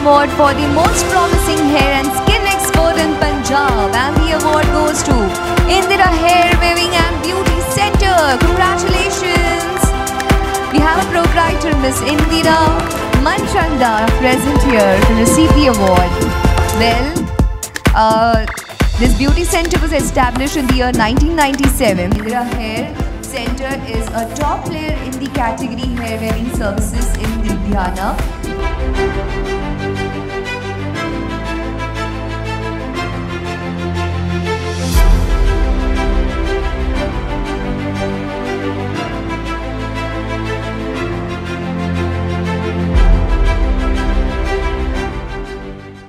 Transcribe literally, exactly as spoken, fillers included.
award for the most promising hair and skin expert in Punjab, and the award goes to Indira Hair Weaving and Beauty Center. Congratulations! We have a proprietor, Miss Indira Manchanda, present here to receive the award. Well, uh, this beauty center was established in the year nineteen ninety-seven. Indira Hair Center is a top player in the category hair weaving services in Ludhiana.